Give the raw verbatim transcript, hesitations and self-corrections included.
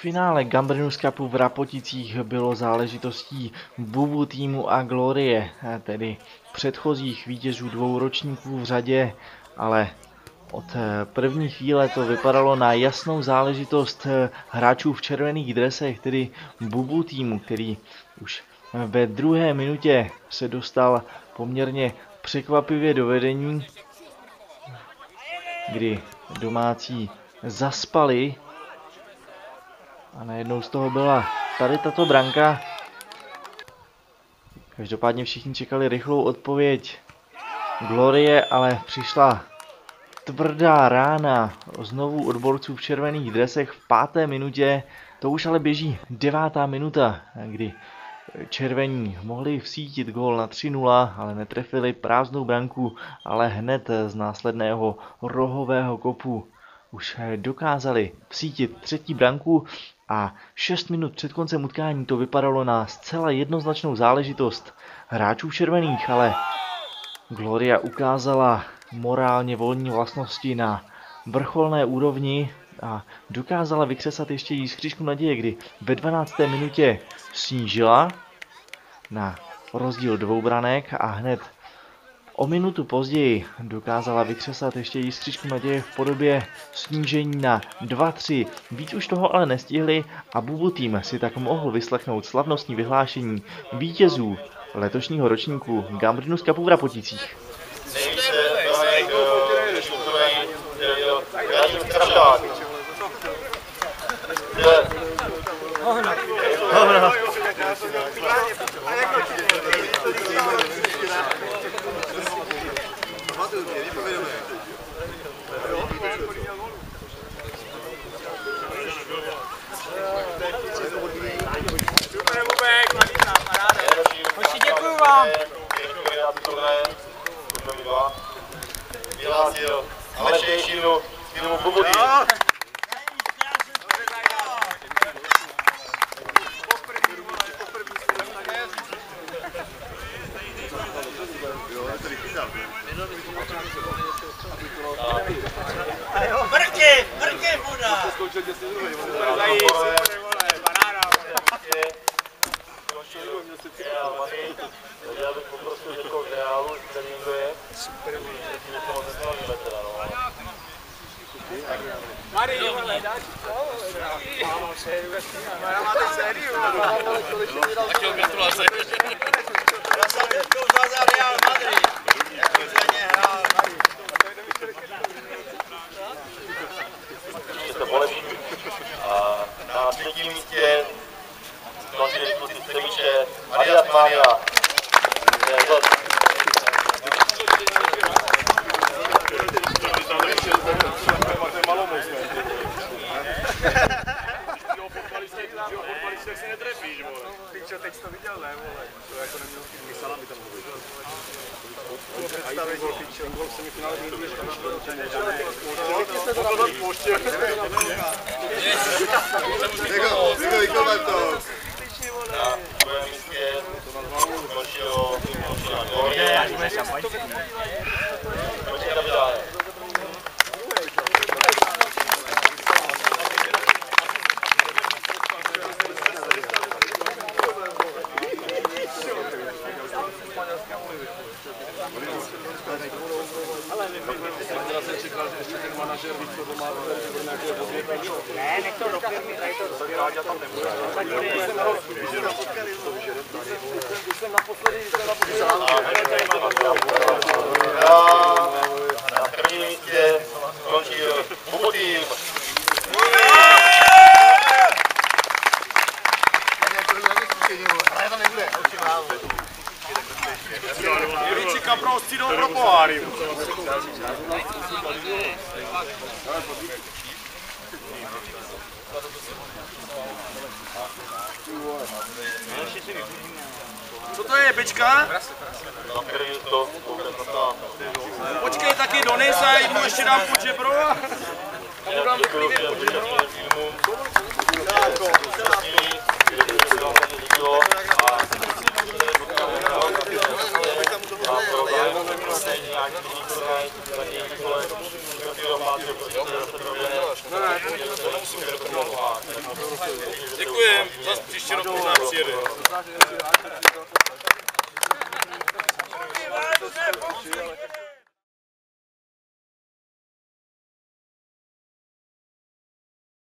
Finále Gambrinus Cupu v Rapoticích bylo záležitostí Bubu týmu a Glorie, tedy předchozích vítězů dvou ročníků v řadě, ale od první chvíle to vypadalo na jasnou záležitost hráčů v červených dresech, tedy Bubu týmu, který už ve druhé minutě se dostal poměrně překvapivě do vedení, kdy domácí zaspali. A najednou z toho byla tady tato branka. Každopádně všichni čekali rychlou odpověď Glorie, ale přišla tvrdá rána znovu odborců v červených dresech v páté minutě. To už ale běží devátá minuta, kdy červení mohli vsítit gól na tři nula, ale netrefili prázdnou branku, ale hned z následného rohového kopu už dokázali vsítit třetí branku. A šest minut před koncem utkání to vypadalo na zcela jednoznačnou záležitost hráčů červených, ale Gloria ukázala morálně volní vlastnosti na vrcholné úrovni a dokázala vykřesat ještě jiskřičku naděje, kdy ve dvanácté minutě snížila na rozdíl dvou branek a hned o minutu později dokázala vykřesat ještě jiskřičku naděje v podobě snížení na dva tři. Víc už toho ale nestihli a Bubu tým si tak mohl vyslechnout slavnostní vyhlášení vítězů letošního ročníku Gambrinus Cupu v Rapoticích. Děkuju vám. Vyhlásil Alešejšinu z týmu Bubu tým. Brky, brky voda! Já bych poprosil někoho v reálu, který kdo je. Super. Mari, dáš co? Máte sériu? Taky gratulace. Já jsem teď za Real Madrid. Jak výzvedně hrál Madrid. Je to polepší. A na třetím místě končí dispozici Semíše Adidas Maria. Pičo, teď jsi to viděl, ne, vole? To jako neměl chytný salami tam mluvit. Představit, pičo. Ten gol v semifinále byl když tam byl ten nežádný. To to tam pouštěl. Jako, vykonat to. Na druhém místě skončilo Glorie. Počkej na vydále. Ne, nech to do firmy, tady to do firmy. Já tam nebudu. Když jsem naposledy, když jsem naposledy. Na prvním místě skončil Bubu tým. Ale to nebude, určitě málo. Víci kaprovci jdou pro poháry. Co to je, bečka? Počkej, taky dones a jmu ještě dám pod žebro. A mu dám vyklidit pod žebro. No, Děkujem, zase příští rok možná přijede.